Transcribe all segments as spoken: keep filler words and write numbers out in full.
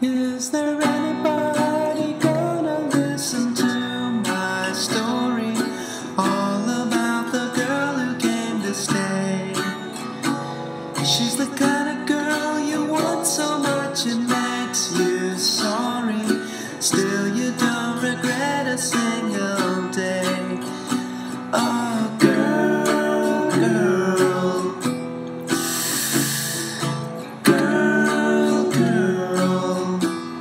Is there anybody gonna listen to my story? All about the girl who came to stay. She's the kind of girl you want so much it makes you sorry. Still you don't regret a single day. Oh girl, girl, girl, girl.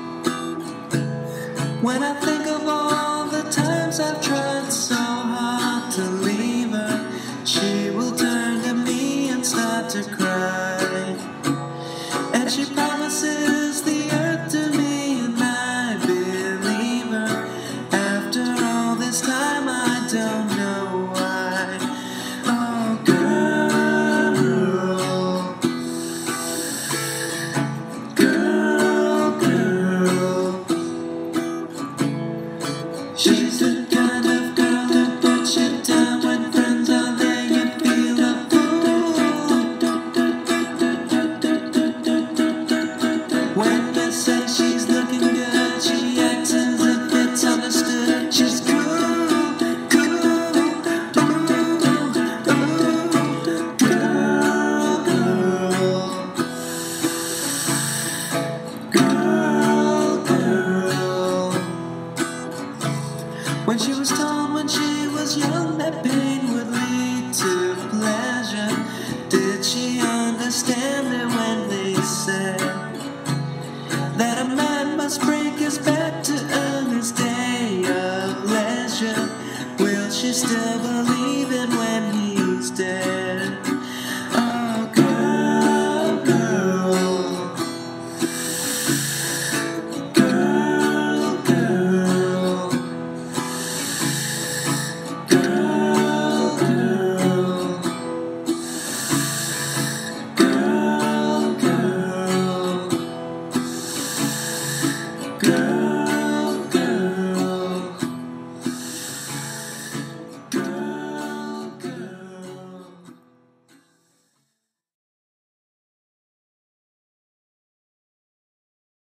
When I think of all the times I've tried so hard to leave her, she will turn to me and start to cry. And she promises the earth to me, and I believe her. After all this time I don't know why. Oh girl, girl, girl. She's the kind of girl to put you down when friends are there. You feel a fool when they say she's looking good. She acts as if it's understood. She's cool, cool, girl, girl, girl, girl. When she was told when she was young that pain would lead to pleasure, did she understand it when they said that a man must bring